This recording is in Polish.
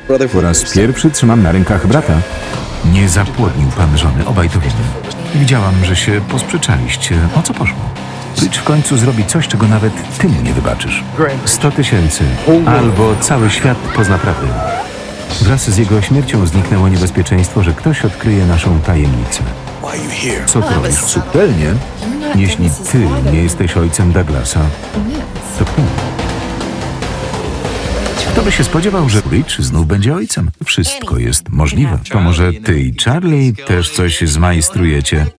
Po raz pierwszy trzymam na rękach brata. Nie zapłodnił pan żony, obaj to wiemy. Widziałam, że się posprzeczaliście. O co poszło? Rich w końcu zrobi coś, czego nawet ty mu nie wybaczysz. 100 000 albo cały świat pozna prawdę. Wraz z jego śmiercią zniknęło niebezpieczeństwo, że ktoś odkryje naszą tajemnicę. Co ty robisz? Subtelnie. Jeśli ty nie jesteś ojcem Douglasa, to kto? Kto by się spodziewał, że Rich znów będzie ojcem? Wszystko jest możliwe. To może ty i Charlie też coś zmajstrujecie?